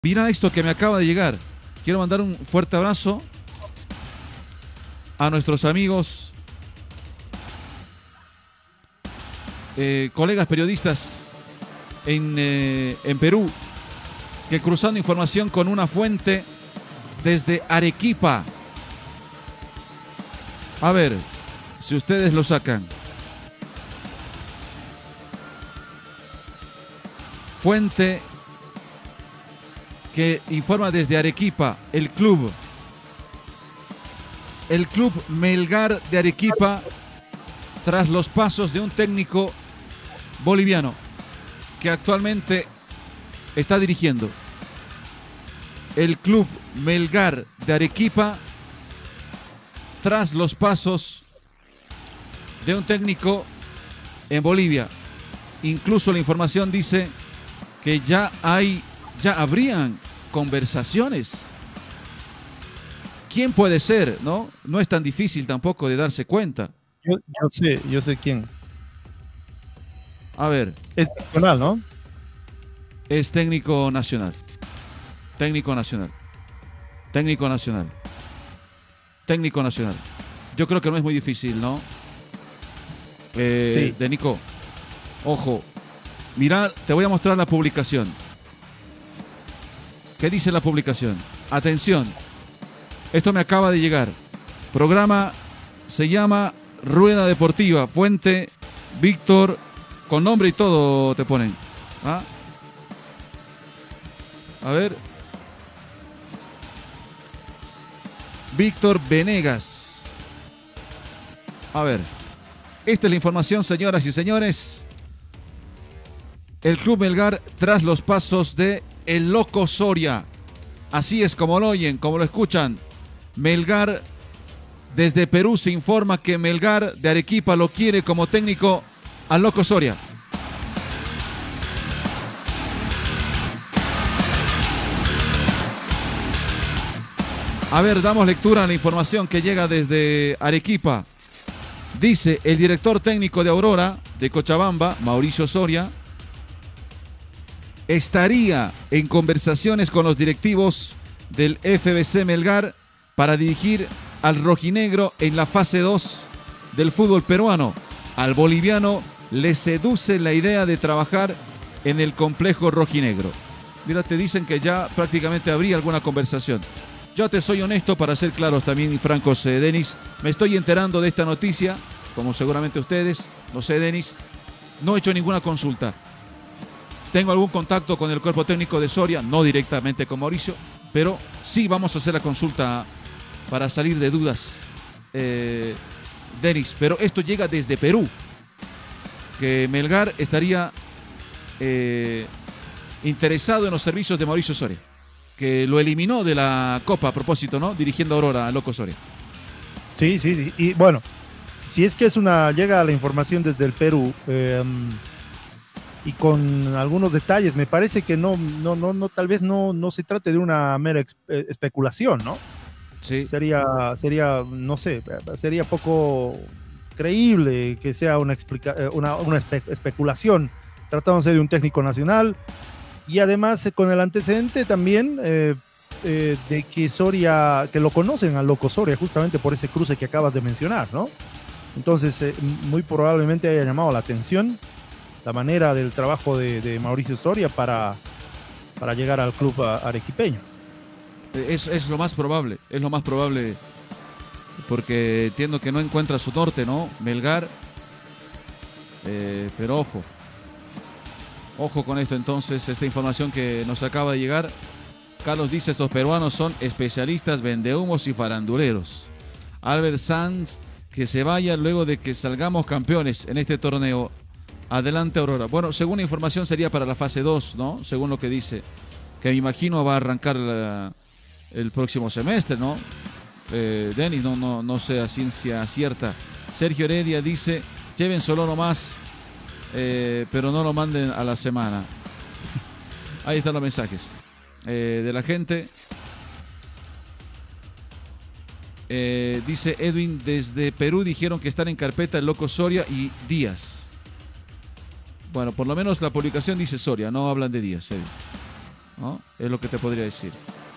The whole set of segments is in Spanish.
Mira esto que me acaba de llegar. Quiero mandar un fuerte abrazo a nuestros amigos, colegas periodistas en Perú, que cruzando información con una fuente desde Arequipa. A ver, si ustedes lo sacan. Fuente que informa desde Arequipa, el club Melgar de Arequipa, tras los pasos de un técnico boliviano que actualmente está dirigiendo. El club Melgar de Arequipa, tras los pasos de un técnico en Bolivia. Incluso la información dice que ya habrían conversaciones. ¿Quién puede ser? ¿No? No es tan difícil tampoco de darse cuenta. Yo sé quién. A ver. Es nacional, ¿no? Es técnico nacional. Técnico nacional. Técnico nacional. Técnico nacional. Yo creo que no es muy difícil, ¿no? Sí. De Nico. Ojo. Mira, te voy a mostrar la publicación. ¿Qué dice la publicación? Atención. Esto me acaba de llegar. Programa se llama Rueda Deportiva. Fuente Víctor, con nombre y todo te ponen. ¿Ah? A ver. Víctor Venegas. A ver. Esta es la información, señoras y señores. El Club Melgar tras los pasos de El Loco Soria. Así es como lo oyen, como lo escuchan. Melgar, desde Perú se informa que Melgar de Arequipa lo quiere como técnico al Loco Soria. A ver, damos lectura a la información que llega desde Arequipa. Dice el director técnico de Aurora, de Cochabamba, Mauricio Soria, estaría en conversaciones con los directivos del FBC Melgar para dirigir al rojinegro en la fase 2 del fútbol peruano. Al boliviano le seduce la idea de trabajar en el complejo rojinegro. Mira, te dicen que ya prácticamente habría alguna conversación. Yo te soy honesto, para ser claros también y francos, Denis, me estoy enterando de esta noticia, como seguramente ustedes, no sé, Denis, no he hecho ninguna consulta. Tengo algún contacto con el cuerpo técnico de Soria, no directamente con Mauricio, pero sí vamos a hacer la consulta para salir de dudas, Denis. Pero esto llega desde Perú, que Melgar estaría interesado en los servicios de Mauricio Soria, que lo eliminó de la Copa a propósito, ¿no? Dirigiendo a Aurora, a Loco Soria. Sí, y bueno, si es que llega la información desde el Perú, y con algunos detalles, me parece que tal vez no se trate de una mera especulación, ¿no? Sí. Sería, no sé, sería poco creíble que sea una especulación, tratándose de un técnico nacional, y además con el antecedente también de que Soria, que lo conocen al Loco Soria, justamente por ese cruce que acabas de mencionar, ¿no? Entonces, muy probablemente haya llamado la atención la manera del trabajo de Mauricio Soria para llegar al club arequipeño. Es lo más probable, porque entiendo que no encuentra su norte, ¿no? Melgar, pero ojo con esto entonces, esta información que nos acaba de llegar. Carlos dice, estos peruanos son especialistas, vendehumos y faranduleros. Albert Sanz, que se vaya luego de que salgamos campeones en este torneo. Adelante, Aurora. Bueno, según la información sería para la fase 2, ¿no? Según lo que dice, que me imagino va a arrancar el próximo semestre, ¿no? Denis, no sé a ciencia cierta. Sergio Heredia dice, lleven solo nomás, pero no lo manden a la semana. Ahí están los mensajes de la gente. Dice Edwin, desde Perú dijeron que están en carpeta el Loco Soria y Díaz. Bueno, por lo menos la publicación dice Soria, no hablan de Díaz. ¿no? Es lo que te podría decir.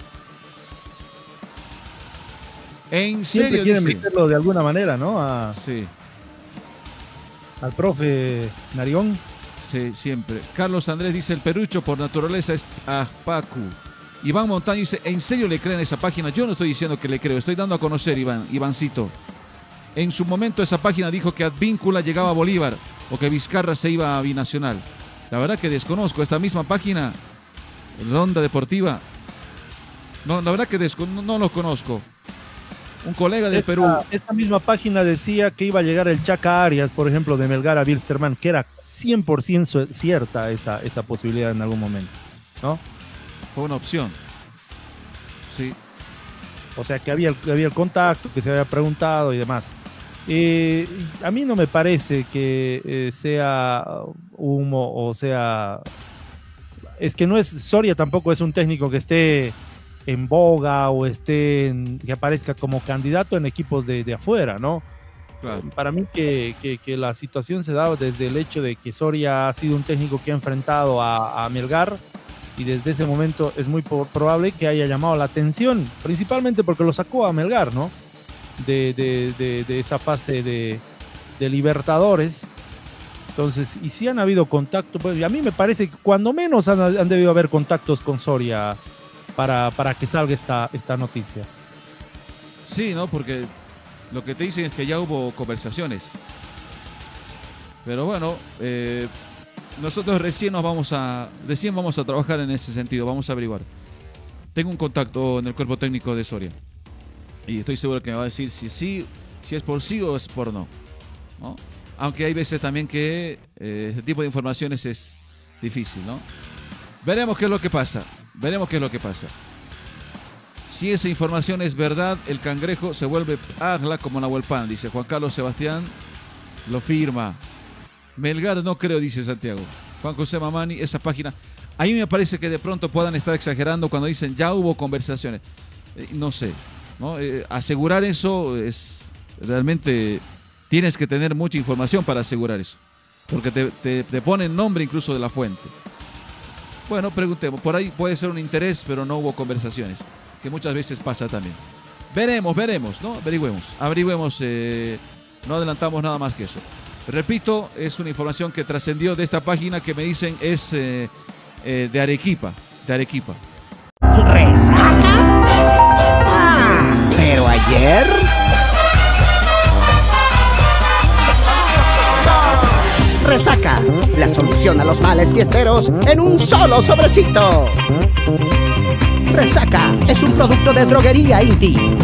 En serio, quieren dice. meterlo de alguna manera, ¿no? Sí. Al profe Narión. Sí, siempre. Carlos Andrés dice, el Perucho por naturaleza es Pacu. Iván Montaño dice, ¿en serio le creen a esa página? Yo no estoy diciendo que le creo, estoy dando a conocer, Ivancito. En su momento esa página dijo que Advíncula llegaba a Bolívar o que Vizcarra se iba a Binacional. La verdad que desconozco esta misma página, Ronda Deportiva. No, la verdad que no lo conozco. Un colega del Perú. Esta misma página decía que iba a llegar el Chaca Arias, por ejemplo, de Melgar a Wilstermann, que era 100% cierta esa posibilidad en algún momento, ¿no? Fue una opción. Sí. O sea, que había el contacto, que se había preguntado y demás. A mí no me parece que sea humo o sea... Es que no es... Soria tampoco es un técnico que esté en boga o que aparezca como candidato en equipos de afuera, ¿no? Claro. Para mí que la situación se da desde el hecho de que Soria ha sido un técnico que ha enfrentado a Melgar, y desde ese momento es muy probable que haya llamado la atención, principalmente porque lo sacó a Melgar, ¿no? De esa fase de Libertadores. Entonces, y si han habido contactos, pues a mí me parece que cuando menos han debido haber contactos con Soria para que salga esta noticia. Sí, ¿no? Porque lo que te dicen es que ya hubo conversaciones. Pero bueno, nosotros recién vamos a trabajar en ese sentido, vamos a averiguar. Tengo un contacto en el cuerpo técnico de Soria y estoy seguro que me va a decir si es por sí o es por no, ¿no? Aunque hay veces también que este tipo de informaciones es difícil, ¿no? Veremos qué es lo que pasa. Si esa información es verdad, el cangrejo se vuelve agla como Nahuelpan, dice Juan Carlos Sebastián, lo firma. Melgar no creo, dice Santiago. Juan José Mamani, esa página. A mí me parece que de pronto puedan estar exagerando cuando dicen ya hubo conversaciones. No sé, ¿no? Asegurar eso es realmente... Tienes que tener mucha información para asegurar eso. Porque te ponen nombre incluso de la fuente. Bueno, preguntemos. Por ahí puede ser un interés, pero no hubo conversaciones. Que muchas veces pasa también. Veremos, ¿no? Averigüemos. No adelantamos nada más que eso. Repito, es una información que trascendió de esta página que me dicen es de Arequipa. ¿Resaca? Pero ayer... Resaca, la solución a los males fiesteros en un solo sobrecito. Resaca es un producto de droguería Inti.